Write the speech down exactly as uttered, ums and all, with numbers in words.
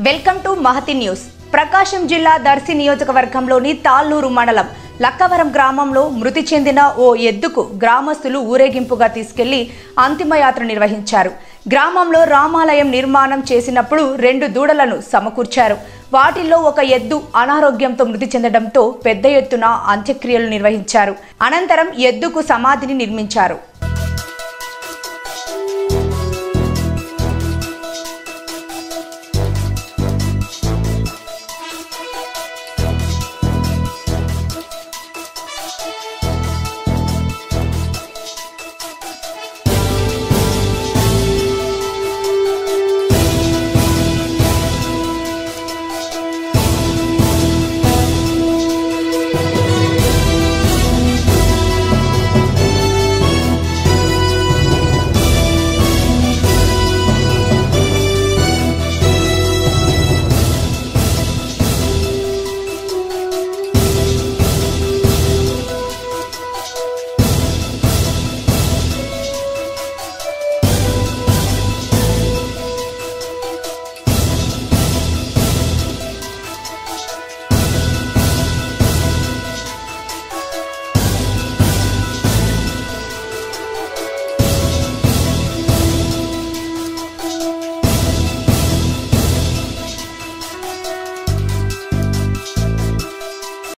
Welcome to Mahathi news. Prakasam జిల్లా దర్శి నియోజకవర్గంలోని తాళ్ళూరు మండలం లక్కవరం గ్రామంలో మృతి చెందిన ఓ ఎద్దుకు గ్రామస్తులు ఊరేగింపుగా తీసుకెళ్లి అంతిమయాత్ర నిర్వహించారు. గ్రామంలో రామాలయం నిర్మాణం చేసినప్పుడు రెండు దూడలను సమకూర్చారు. వాటిల్లో ఒక ఎద్దు అనారోగ్యంతో మృతి చెందడంతో పెద్ద ఎత్తున అంత్యక్రియలు నిర్వహించారు. అనంతరం ఎద్దుకు సమాధిని నిర్మించారు.